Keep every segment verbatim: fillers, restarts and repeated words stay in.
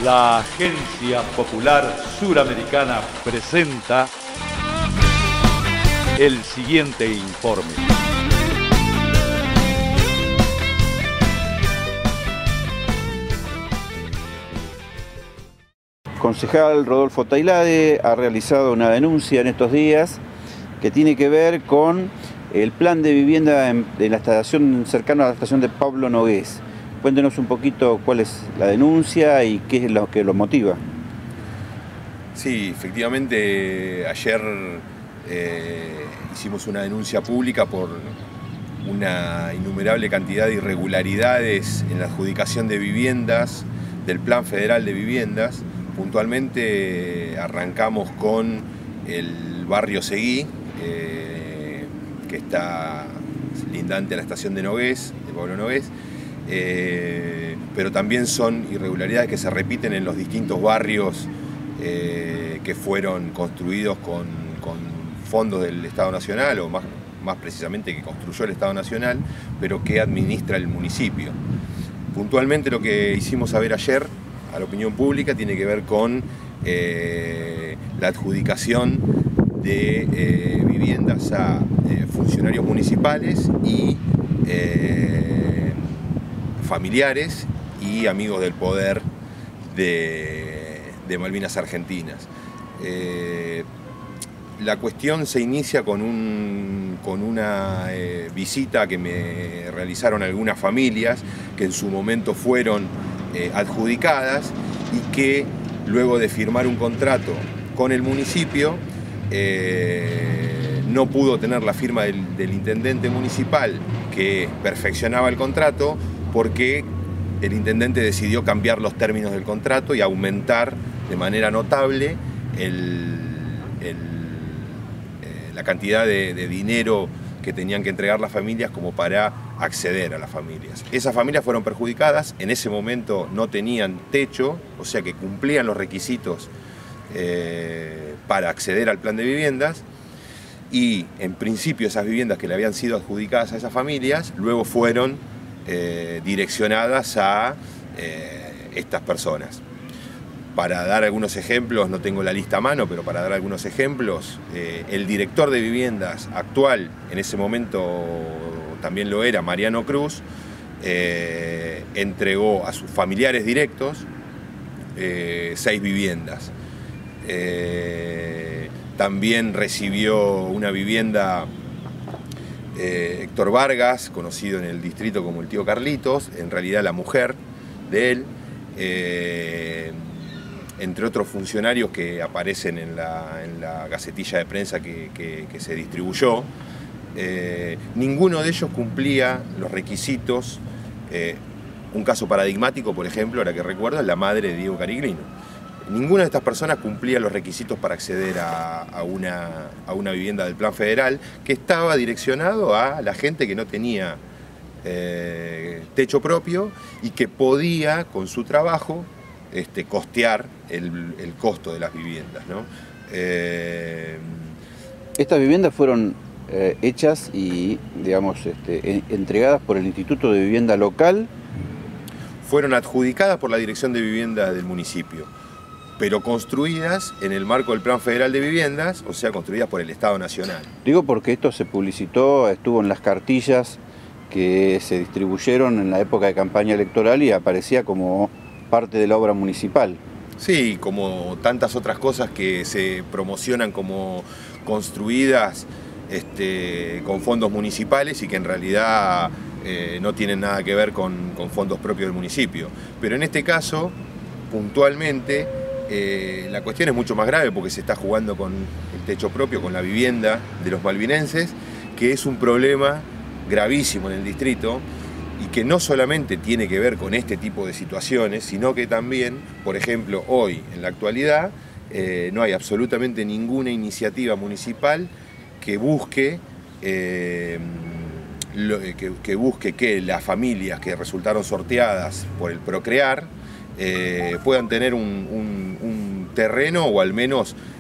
La Agencia Popular Suramericana presenta el siguiente informe. Concejal Rodolfo Tailade ha realizado una denuncia en estos días que tiene que ver con el plan de vivienda en, en la estación cercana a la estación de Pablo Nogués. Cuéntenos un poquito cuál es la denuncia y qué es lo que lo motiva. Sí, efectivamente ayer eh, hicimos una denuncia pública por una innumerable cantidad de irregularidades en la adjudicación de viviendas del Plan Federal de Viviendas. Puntualmente arrancamos con el barrio Seguí, eh, que está lindante a la estación de Nogués, de Pablo Nogués, eh, pero también son irregularidades que se repiten en los distintos barrios eh, que fueron construidos con, con fondos del Estado Nacional, o más, más precisamente que construyó el Estado Nacional, pero que administra el municipio. Puntualmente lo que hicimos saber ayer a la opinión pública tiene que ver con eh, la adjudicación de eh, viviendas a eh, funcionarios municipales y eh, familiares y amigos del poder de, de Malvinas Argentinas. Eh, la cuestión se inicia con, un, con una eh, visita que me realizaron algunas familias que en su momento fueron Eh, adjudicadas y que luego de firmar un contrato con el municipio eh, no pudo tener la firma del, del intendente municipal que perfeccionaba el contrato porque el intendente decidió cambiar los términos del contrato y aumentar de manera notable el, el, eh, la cantidad de, de dinero que tenían que entregar las familias como para acceder a las familias. Esas familias fueron perjudicadas, en ese momento no tenían techo, o sea que cumplían los requisitos eh, para acceder al plan de viviendas y en principio esas viviendas que le habían sido adjudicadas a esas familias luego fueron eh, direccionadas a eh, estas personas. Para dar algunos ejemplos, no tengo la lista a mano, pero para dar algunos ejemplos, eh, el director de viviendas actual, en ese momento también lo era, Mariano Cruz, eh, entregó a sus familiares directos eh, seis viviendas. Eh, también recibió una vivienda eh, Héctor Vargas, conocido en el distrito como el tío Carlitos, en realidad la mujer de él, eh, entre otros funcionarios que aparecen en la, en la gacetilla de prensa que, que, que se distribuyó. Eh, ninguno de ellos cumplía los requisitos. Eh, un caso paradigmático, por ejemplo, ahora que recuerdo, es la madre de Diego Cariglino. Ninguna de estas personas cumplía los requisitos para acceder a, a, una, a una vivienda del Plan Federal que estaba direccionado a la gente que no tenía eh, techo propio y que podía, con su trabajo, Este, costear el, el costo de las viviendas, ¿no? Eh... Estas viviendas fueron eh, hechas y, digamos, este, en, entregadas por el Instituto de Vivienda Local. Fueron adjudicadas por la Dirección de Vivienda del municipio, pero construidas en el marco del Plan Federal de Viviendas, o sea, construidas por el Estado Nacional. Digo porque esto se publicitó, estuvo en las cartillas que se distribuyeron en la época de campaña electoral y aparecía como parte de la obra municipal. Sí, como tantas otras cosas que se promocionan como construidas este, con fondos municipales y que en realidad eh, no tienen nada que ver con, con fondos propios del municipio. Pero en este caso, puntualmente, eh, la cuestión es mucho más grave porque se está jugando con el techo propio, con la vivienda de los malvinenses, que es un problema gravísimo en el distrito, y que no solamente tiene que ver con este tipo de situaciones, sino que también, por ejemplo, hoy, en la actualidad, eh, no hay absolutamente ninguna iniciativa municipal que busque, eh, lo, que, que busque que las familias que resultaron sorteadas por el Procrear eh, puedan tener un, un, un terreno o al menos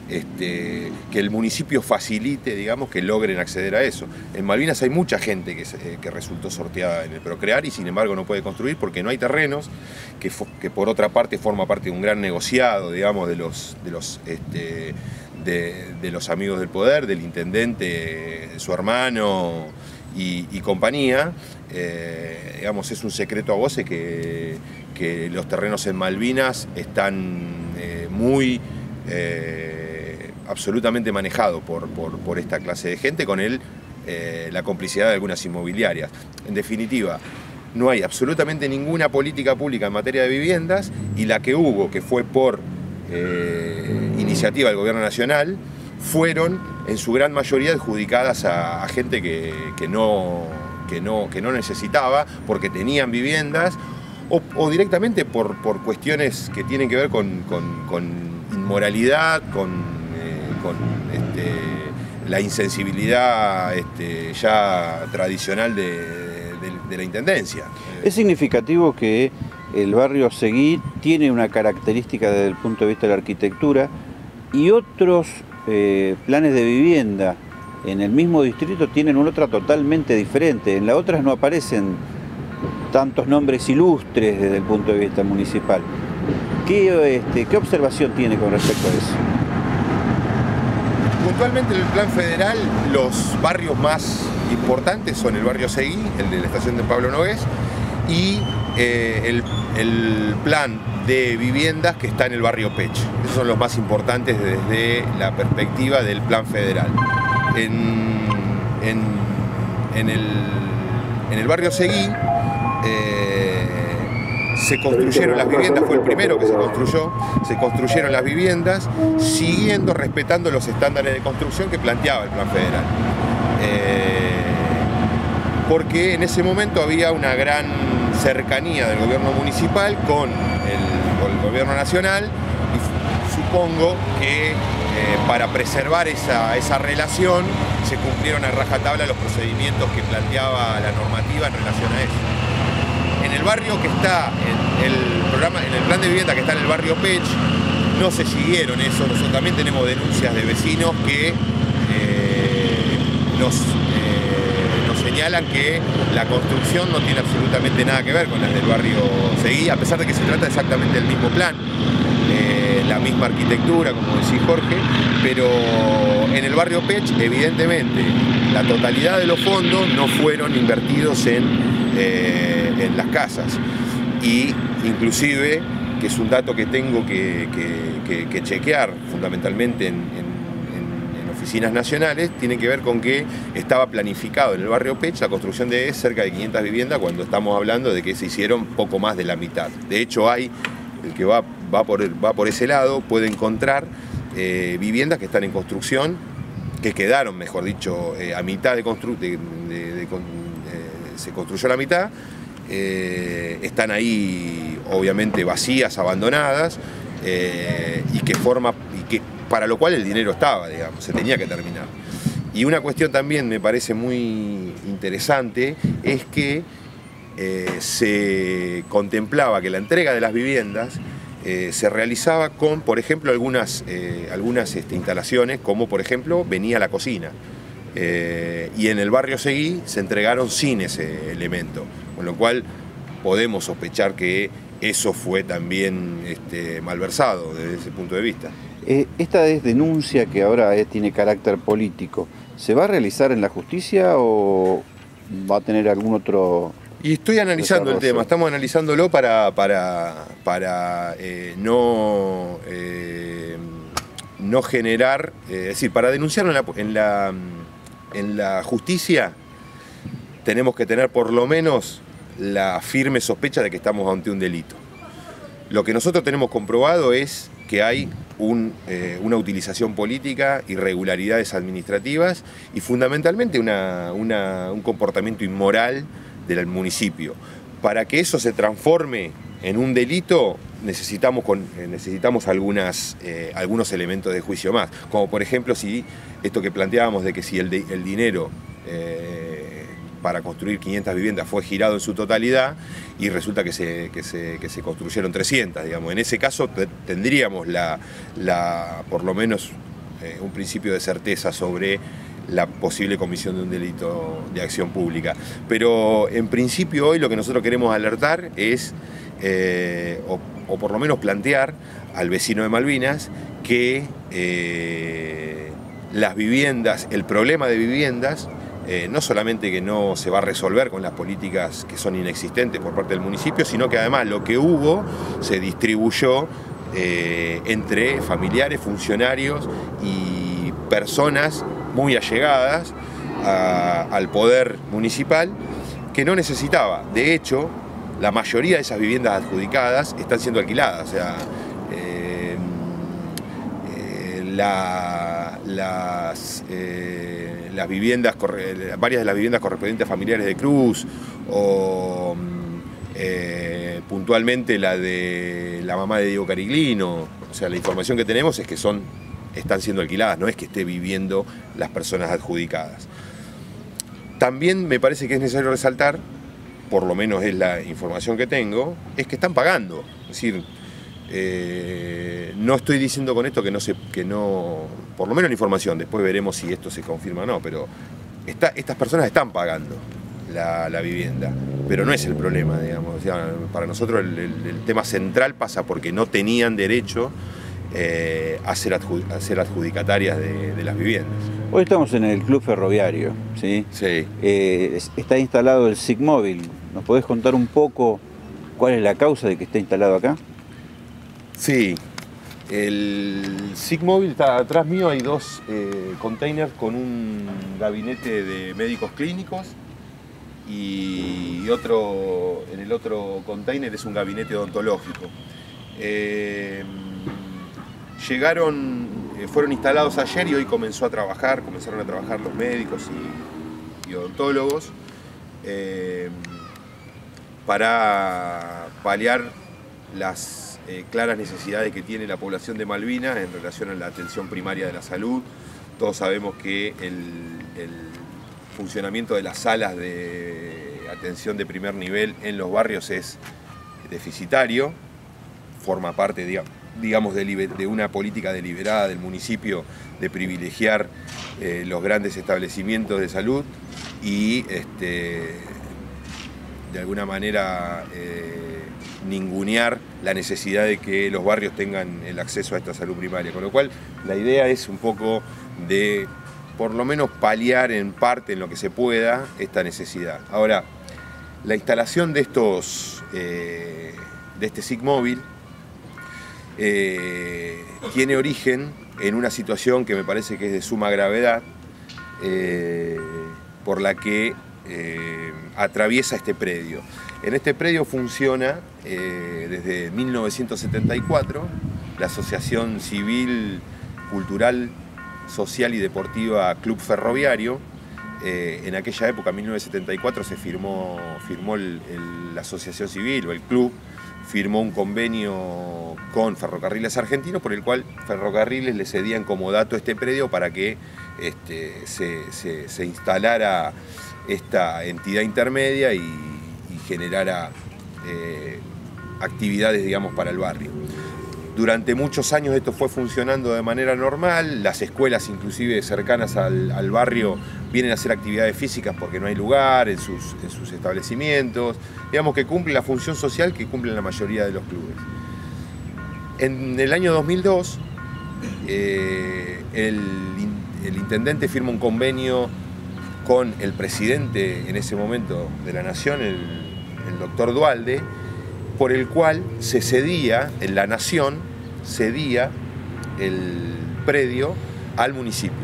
este, que el municipio facilite, digamos, que logren acceder a eso. En Malvinas hay mucha gente que, eh, que resultó sorteada en el Procrear y sin embargo no puede construir porque no hay terrenos, que, que por otra parte forma parte de un gran negociado, digamos, de los, de los, este, de, de los amigos del poder, del intendente, su hermano y, y compañía. Eh, digamos, es un secreto a voces que, que los terrenos en Malvinas están eh, muy... Eh, absolutamente manejado por, por, por esta clase de gente, con él eh, la complicidad de algunas inmobiliarias. En definitiva, no hay absolutamente ninguna política pública en materia de viviendas, y la que hubo, que fue por eh, iniciativa del gobierno nacional, fueron en su gran mayoría adjudicadas a, a gente que, que, no, que, no, que no necesitaba, porque tenían viviendas, o, o directamente por, por cuestiones que tienen que ver con, con, con inmoralidad, con con este, la insensibilidad este, ya tradicional de, de, de la Intendencia. Es significativo que el barrio Seguí tiene una característica desde el punto de vista de la arquitectura y otros eh, planes de vivienda en el mismo distrito tienen una otra totalmente diferente. En las otras no aparecen tantos nombres ilustres desde el punto de vista municipal. ¿Qué, este, ¿qué observación tiene con respecto a eso? Puntualmente en el plan federal, los barrios más importantes son el barrio Seguí, el de la estación de Pablo Nogués, y eh, el, el plan de viviendas que está en el barrio Pech. Esos son los más importantes desde la perspectiva del plan federal. En, en, en, el, en el barrio Seguí eh, se construyeron las viviendas, fue el primero que se construyó, se construyeron las viviendas siguiendo, respetando los estándares de construcción que planteaba el plan federal. Eh, porque en ese momento había una gran cercanía del gobierno municipal con el, con el gobierno nacional, y supongo que eh, para preservar esa, esa relación se cumplieron a rajatabla los procedimientos que planteaba la normativa en relación a eso. En el barrio que está, en el programa, en el plan de vivienda que está en el barrio Pech, no se siguieron eso. Nosotros también tenemos denuncias de vecinos que eh, nos, eh, nos señalan que la construcción no tiene absolutamente nada que ver con las del barrio Seguí, a pesar de que se trata exactamente del mismo plan, eh, la misma arquitectura, como decía Jorge, pero en el barrio Pech, evidentemente, la totalidad de los fondos no fueron invertidos en Eh, en las casas, y inclusive, que es un dato que tengo que, que, que, que chequear fundamentalmente en, en, en oficinas nacionales, tiene que ver con que estaba planificado en el barrio Pech la construcción de cerca de quinientas viviendas, cuando estamos hablando de que se hicieron poco más de la mitad. De hecho, hay, el que va, va, por, va por ese lado puede encontrar eh, viviendas que están en construcción, que quedaron, mejor dicho, eh, a mitad de construcción, de, de, de, se construyó la mitad, eh, están ahí obviamente vacías, abandonadas, eh, y que forma, y que, para lo cual el dinero estaba, digamos, se tenía que terminar. Y una cuestión también me parece muy interesante es que eh, se contemplaba que la entrega de las viviendas eh, se realizaba con, por ejemplo, algunas, eh, algunas este, instalaciones, como por ejemplo venía la cocina. Eh, y en el barrio Seguí se entregaron sin ese elemento, con lo cual podemos sospechar que eso fue también este, malversado desde ese punto de vista. Eh, esta es denuncia que ahora eh, tiene carácter político. ¿Se va a realizar en la justicia o va a tener algún otro...? Y estoy analizando desarrollo? el tema, estamos analizándolo para, para, para eh, no, eh, no generar, eh, es decir, para denunciarlo en la... En la En la justicia tenemos que tener por lo menos la firme sospecha de que estamos ante un delito. Lo que nosotros tenemos comprobado es que hay un, eh, una utilización política, irregularidades administrativas y fundamentalmente una, una, un comportamiento inmoral del municipio. Para que eso se transforme en un delito necesitamos, con, eh, necesitamos algunas, eh, algunos elementos de juicio más, como por ejemplo si esto que planteábamos de que si el, de, el dinero eh, para construir quinientas viviendas fue girado en su totalidad y resulta que se, que se, que se construyeron trescientas, digamos. En ese caso tendríamos la, la, por lo menos eh, un principio de certeza sobre la posible comisión de un delito de acción pública. Pero en principio hoy lo que nosotros queremos alertar es, eh, o, o por lo menos plantear al vecino de Malvinas, que eh, las viviendas, el problema de viviendas, eh, no solamente que no se va a resolver con las políticas que son inexistentes por parte del municipio, sino que además lo que hubo se distribuyó eh, entre familiares, funcionarios y personas muy allegadas a, al poder municipal, que no necesitaba. De hecho, la mayoría de esas viviendas adjudicadas están siendo alquiladas. O sea, eh, eh, la, las, eh, las viviendas, varias de las viviendas correspondientes a familiares de Cruz, o eh, puntualmente la de la mamá de Diego Cariglino. O sea, la información que tenemos es que son, están siendo alquiladas, no es que esté viviendo las personas adjudicadas. También me parece que es necesario resaltar, por lo menos es la información que tengo, es que están pagando. Es decir, eh, no estoy diciendo con esto que no se, que no, por lo menos la información, después veremos si esto se confirma o no, pero está, estas personas están pagando la, la vivienda, pero no es el problema, digamos. O sea, para nosotros el, el, el tema central pasa porque no tenían derecho eh, a, ser adjud, a ser adjudicatarias de, de las viviendas. Hoy estamos en el Club Ferroviario, ¿sí? Sí. Eh, está instalado el SIGMóvil. ¿Nos podés contar un poco cuál es la causa de que esté instalado acá? Sí. El SIGMóvil está atrás mío, hay dos eh, containers con un gabinete de médicos clínicos y otro, en el otro container es un gabinete odontológico. Eh, llegaron, eh, fueron instalados ayer y hoy comenzó a trabajar, comenzaron a trabajar los médicos y, y odontólogos eh, para paliar las eh, claras necesidades que tiene la población de Malvinas en relación a la atención primaria de la salud. Todos sabemos que el, el funcionamiento de las salas de atención de primer nivel en los barrios es deficitario, forma parte, digamos, digamos de, de una política deliberada del municipio de privilegiar eh, los grandes establecimientos de salud y este, de alguna manera eh, ningunear la necesidad de que los barrios tengan el acceso a esta salud primaria. Con lo cual la idea es un poco de por lo menos paliar en parte en lo que se pueda esta necesidad. Ahora, la instalación de estos eh, de este SIGMóvil eh, tiene origen en una situación que me parece que es de suma gravedad, eh, por la que eh, atraviesa este predio. En este predio funciona eh, desde mil novecientos setenta y cuatro la Asociación Civil, Cultural, Social y Deportiva Club Ferroviario. Eh, en aquella época, en mil novecientos setenta y cuatro, se firmó, firmó el, el, la Asociación Civil o el club, firmó un convenio con Ferrocarriles Argentinos por el cual Ferrocarriles le cedía en comodato este predio para que este, se, se, se instalara esta entidad intermedia y, y generara eh, actividades, digamos, para el barrio. Durante muchos años esto fue funcionando de manera normal, las escuelas inclusive cercanas al, al barrio vienen a hacer actividades físicas porque no hay lugar en sus, en sus establecimientos, digamos que cumple la función social que cumplen la mayoría de los clubes. En el año dos mil dos, eh, el, el intendente firma un convenio con el presidente en ese momento de la Nación, el, el doctor Duhalde, por el cual se cedía, en la Nación, cedía el predio al municipio.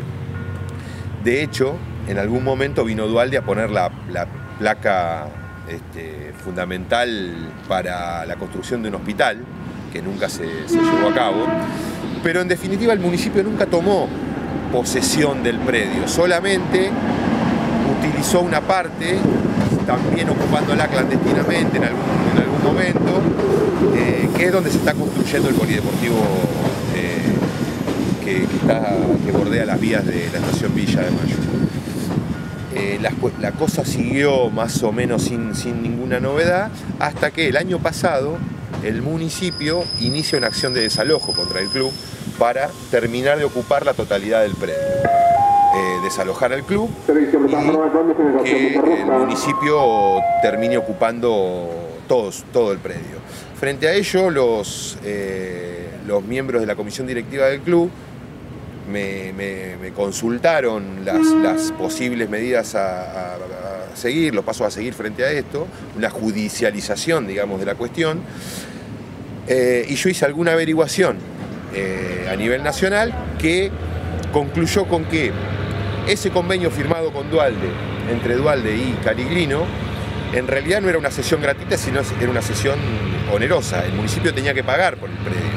De hecho, en algún momento vino Duhalde a poner la, la placa este, fundamental para la construcción de un hospital, que nunca se, se llevó a cabo, pero en definitiva el municipio nunca tomó posesión del predio, solamente utilizó una parte, también ocupándola clandestinamente en algún, en algún momento, eh, que es donde se está construyendo el polideportivo eh, que, que, está, que bordea las vías de la estación Villa de Mayo. Eh, la, la cosa siguió más o menos sin, sin ninguna novedad, hasta que el año pasado el municipio inicia una acción de desalojo contra el club, para terminar de ocupar la totalidad del predio. Eh, desalojar al club y que el municipio termine ocupando todos, todo el predio. Frente a ello, los, eh, los miembros de la comisión directiva del club me, me, me consultaron las, las posibles medidas a, a, a seguir, los pasos a seguir frente a esto, una judicialización, digamos, de la cuestión, eh, y yo hice alguna averiguación eh, a nivel nacional que concluyó con que ese convenio firmado con Duhalde, entre Duhalde y Cariglino, en realidad no era una cesión gratuita, sino era una cesión onerosa. El municipio tenía que pagar por el predio.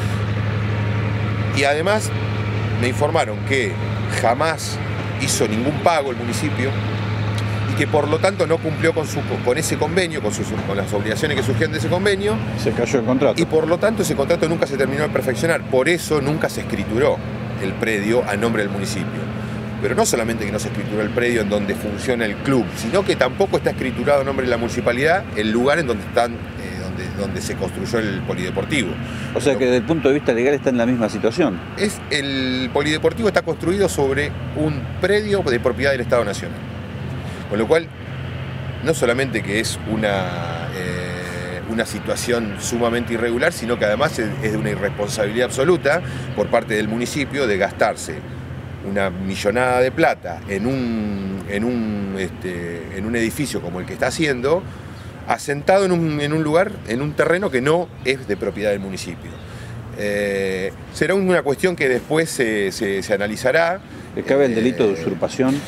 Y además me informaron que jamás hizo ningún pago el municipio y que por lo tanto no cumplió con, su, con ese convenio, con, sus, con las obligaciones que surgían de ese convenio. Se cayó el contrato. Y por lo tanto ese contrato nunca se terminó de perfeccionar. Por eso nunca se escrituró el predio a nombre del municipio. Pero no solamente que no se escrituró el predio en donde funciona el club, sino que tampoco está escriturado a nombre de la municipalidad el lugar en donde, están, eh, donde, donde se construyó el polideportivo. O sea que desde el punto de vista legal está en la misma situación. Es, el polideportivo está construido sobre un predio de propiedad del Estado Nacional. Con lo cual, no solamente que es una, eh, una situación sumamente irregular, sino que además es, es de una irresponsabilidad absoluta por parte del municipio de gastarse una millonada de plata en un, en un, este, en un edificio como el que está haciendo, asentado en un, en un lugar, en un terreno que no es de propiedad del municipio. Eh, será una cuestión que después se, se, se analizará. ¿Le cabe el eh, delito de usurpación?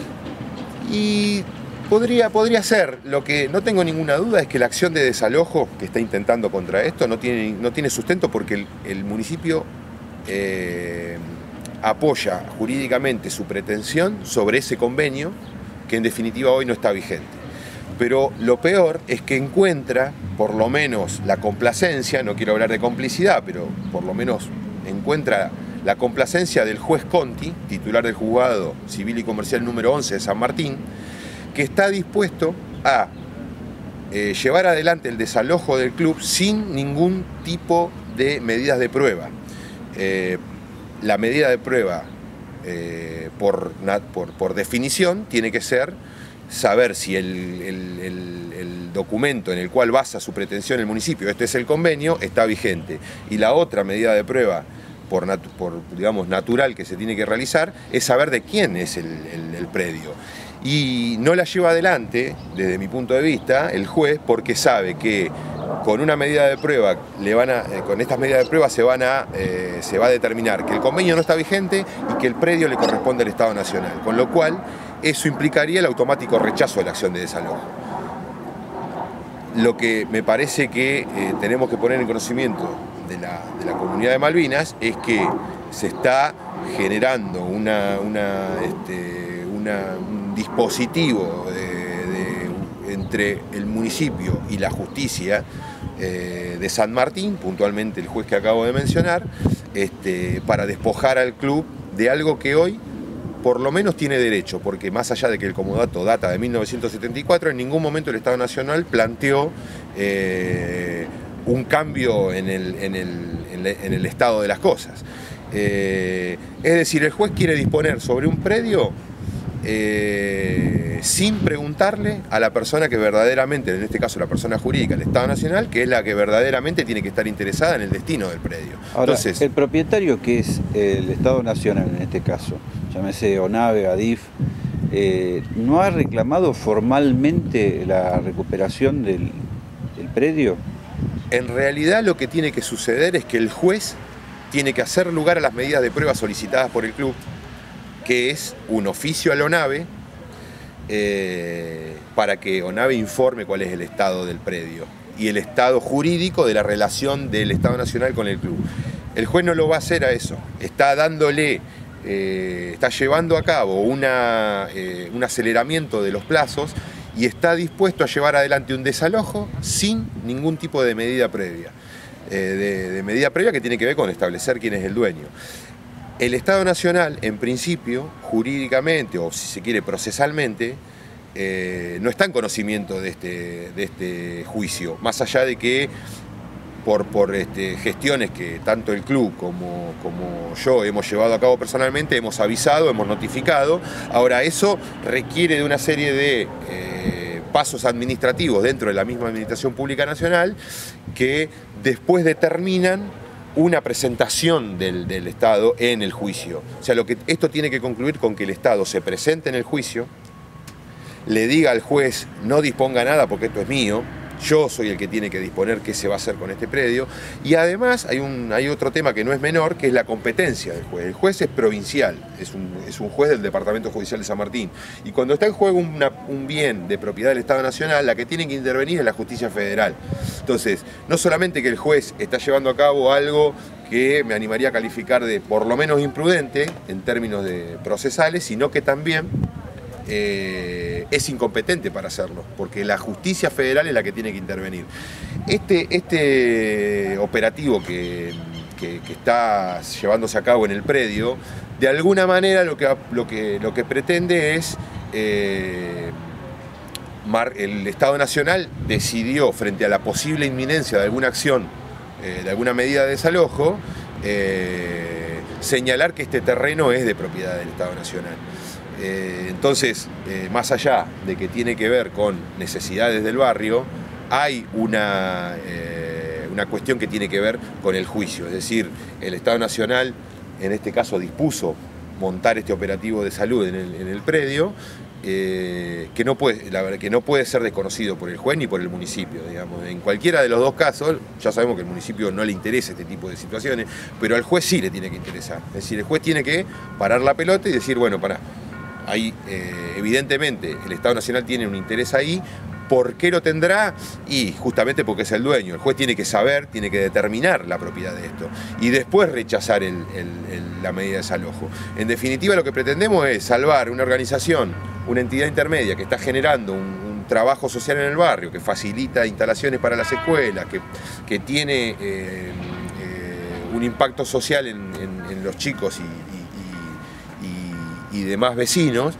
Y podría, podría ser. Lo que no tengo ninguna duda es que la acción de desalojo que está intentando contra esto no tiene, no tiene sustento porque el, el municipio eh, apoya jurídicamente su pretensión sobre ese convenio que en definitiva hoy no está vigente. Pero lo peor es que encuentra, por lo menos, la complacencia, no quiero hablar de complicidad, pero por lo menos encuentra la complacencia del juez Conti, titular del juzgado civil y comercial número once de San Martín, que está dispuesto a eh, llevar adelante el desalojo del club sin ningún tipo de medidas de prueba. Eh, La medida de prueba, eh, por, por, por definición, tiene que ser saber si el, el, el, el documento en el cual basa su pretensión el municipio, este es el convenio, está vigente. Y la otra medida de prueba, por, nat por digamos, natural que se tiene que realizar, es saber de quién es el, el, el predio. Y no la lleva adelante, desde mi punto de vista, el juez, porque sabe que con una medida de prueba, le van a, eh, con estas medidas de prueba se, van a, eh, se va a determinar que el convenio no está vigente y que el predio le corresponde al Estado Nacional, con lo cual eso implicaría el automático rechazo de la acción de desalojo. Lo que me parece que eh, tenemos que poner en conocimiento de la, de la comunidad de Malvinas es que se está generando una, una, este, una, un dispositivo de, de, entre el municipio y la justicia eh, de San Martín, puntualmente el juez que acabo de mencionar, este, para despojar al club de algo que hoy por lo menos tiene derecho, porque más allá de que el comodato data de mil novecientos setenta y cuatro, en ningún momento el Estado Nacional planteó eh, un cambio en el, en, el, en el estado de las cosas. Eh, es decir, el juez quiere disponer sobre un predio eh, sin preguntarle a la persona que verdaderamente, en este caso la persona jurídica, el Estado Nacional, que es la que verdaderamente tiene que estar interesada en el destino del predio. Ahora, entonces, el propietario, que es el Estado Nacional en este caso, llámese ONAVE, ADIF, eh, ¿no ha reclamado formalmente la recuperación del, del predio? En realidad lo que tiene que suceder es que el juez tiene que hacer lugar a las medidas de prueba solicitadas por el club, que es un oficio a la ONAVE, eh, para que ONAVE informe cuál es el estado del predio y el estado jurídico de la relación del Estado Nacional con el club. El juez no lo va a hacer a eso, está dándole, eh, está llevando a cabo una, eh, un aceleramiento de los plazos y está dispuesto a llevar adelante un desalojo sin ningún tipo de medida previa, eh, de, de medida previa que tiene que ver con establecer quién es el dueño. El Estado Nacional, en principio, jurídicamente, o si se quiere procesalmente, eh, no está en conocimiento de este, de este juicio, más allá de que por, por este, gestiones que tanto el club como, como yo hemos llevado a cabo personalmente, hemos avisado, hemos notificado. Ahora, eso requiere de una serie de eh, pasos administrativos dentro de la misma Administración Pública Nacional que después determinan una presentación del, del Estado en el juicio. O sea, lo que, esto tiene que concluir con que el Estado se presente en el juicio, le diga al juez no disponga nada porque esto es mío, yo soy el que tiene que disponer qué se va a hacer con este predio, y además hay, un, hay otro tema que no es menor, que es la competencia del juez. El juez es provincial, es un, es un juez del Departamento Judicial de San Martín, y cuando está en juego una, un bien de propiedad del Estado Nacional, la que tiene que intervenir es la justicia federal. Entonces, no solamente que el juez está llevando a cabo algo que me animaría a calificar de por lo menos imprudente en términos de procesales, sino que también Eh, es incompetente para hacerlo, porque la justicia federal es la que tiene que intervenir. Este, este operativo que, que, que está llevándose a cabo en el predio, de alguna manera lo que, lo que, lo que pretende es... Eh, el Estado Nacional decidió, frente a la posible inminencia de alguna acción, eh, de alguna medida de desalojo, eh, señalar que este terreno es de propiedad del Estado Nacional. Eh, entonces, eh, más allá de que tiene que ver con necesidades del barrio, hay una, eh, una cuestión que tiene que ver con el juicio. Es decir, el Estado Nacional, en este caso, dispuso montar este operativo de salud en el, en el predio, eh, que, no puede, la verdad, que no puede ser desconocido por el juez ni por el municipio, digamos. En cualquiera de los dos casos, ya sabemos que al municipio no le interesa este tipo de situaciones, pero al juez sí le tiene que interesar. Es decir, el juez tiene que parar la pelota y decir, bueno, pará, ahí, eh, evidentemente, el Estado Nacional tiene un interés ahí. ¿Por qué lo tendrá? Y justamente porque es el dueño. El juez tiene que saber, tiene que determinar la propiedad de esto y después rechazar el, el, el, la medida de desalojo. En definitiva, lo que pretendemos es salvar una organización, una entidad intermedia que está generando un, un trabajo social en el barrio, que facilita instalaciones para las escuelas, que, que tiene eh, eh, un impacto social en, en, en los chicos y, y, y, y demás vecinos.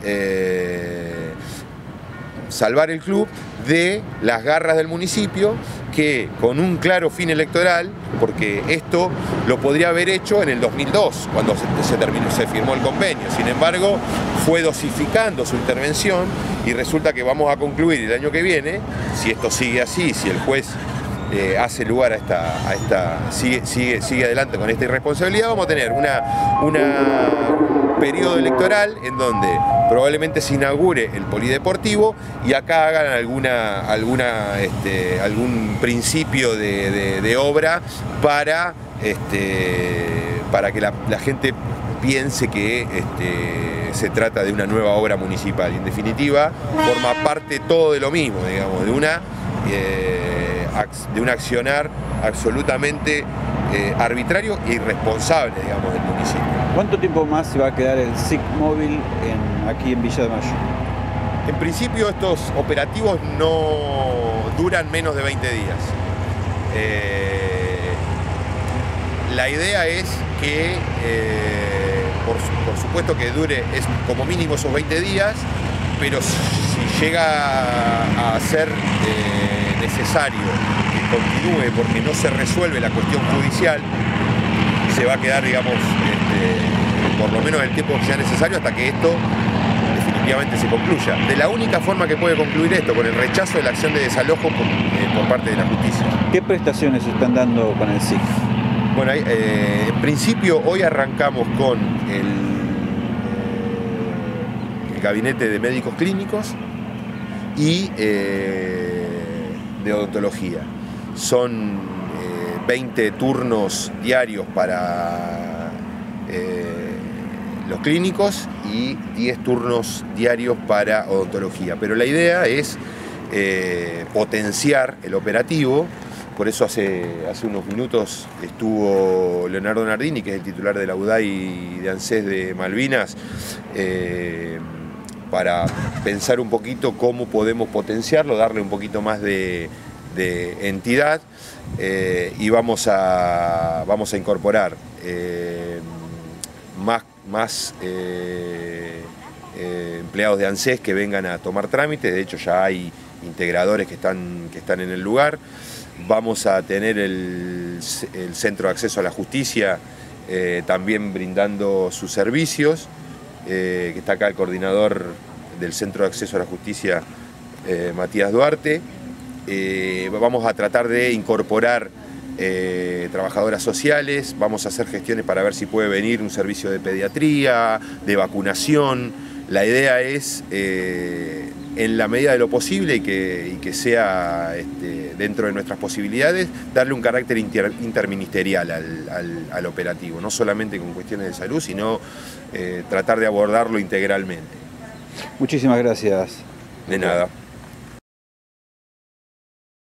Eh, salvar el club de las garras del municipio, que con un claro fin electoral, porque esto lo podría haber hecho en el dos mil dos, cuando se, se, terminó, se firmó el convenio. Sin embargo, fue dosificando su intervención y resulta que vamos a concluir el año que viene, si esto sigue así, si el juez eh, hace lugar a esta, a esta sigue, sigue, sigue adelante con esta irresponsabilidad, vamos a tener una, una, un periodo electoral en donde probablemente se inaugure el polideportivo y acá hagan alguna, alguna, este, algún principio de, de, de obra para, este, para que la, la gente piense que este, se trata de una nueva obra municipal. Y en definitiva, forma parte todo de lo mismo, digamos, de una, eh, de un accionar absolutamente eh, arbitrario e irresponsable, digamos, del municipio. ¿Cuánto tiempo más se va a quedar el S I C móvil en, aquí en Villa de Mayo? En principio estos operativos no duran menos de veinte días. Eh, la idea es que, eh, por, por supuesto que dure es como mínimo esos veinte días, pero si llega a ser eh, necesario que continúe porque no se resuelve la cuestión judicial, se va a quedar, digamos, este, por lo menos el tiempo que sea necesario hasta que esto definitivamente se concluya. De la única forma que puede concluir esto, con el rechazo de la acción de desalojo por, eh, por parte de la justicia. ¿Qué prestaciones se están dando con el S I C? Bueno, eh, en principio hoy arrancamos con el, el gabinete de médicos clínicos y eh, de odontología. Son veinte turnos diarios para eh, los clínicos y diez turnos diarios para odontología. Pero la idea es eh, potenciar el operativo. Por eso hace, hace unos minutos estuvo Leonardo Nardini, que es el titular de la U D A I y de ANSES de Malvinas, eh, para pensar un poquito cómo podemos potenciarlo, darle un poquito más de, de entidad. Eh, y vamos a, vamos a incorporar eh, más, más eh, eh, empleados de ANSES que vengan a tomar trámites. De hecho ya hay integradores que están, que están en el lugar. Vamos a tener el, el Centro de Acceso a la Justicia eh, también brindando sus servicios, eh, que está acá el coordinador del Centro de Acceso a la Justicia, eh, Matías Duarte. Eh, vamos a tratar de incorporar eh, trabajadoras sociales, vamos a hacer gestiones para ver si puede venir un servicio de pediatría, de vacunación. La idea es, eh, en la medida de lo posible y que, y que sea este, dentro de nuestras posibilidades, darle un carácter inter, interministerial al, al, al operativo, no solamente con cuestiones de salud, sino eh, tratar de abordarlo integralmente. Muchísimas gracias. De nada.